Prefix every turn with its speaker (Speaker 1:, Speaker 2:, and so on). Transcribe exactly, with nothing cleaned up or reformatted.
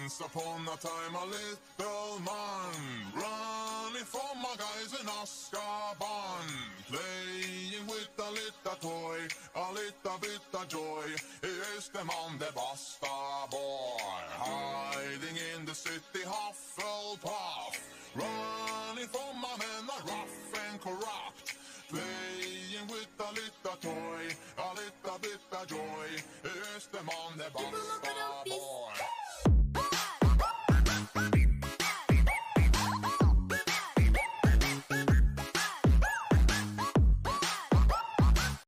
Speaker 1: Once upon a time, a little man running from my guys in Azkaban, playing with a little toy, a little bit of joy. Here's the Song-Basta Boi, hiding in the city Hufflepuff, running from my men are rough and corrupt, playing with a little toy, a little bit of joy. Here's the Song-Basta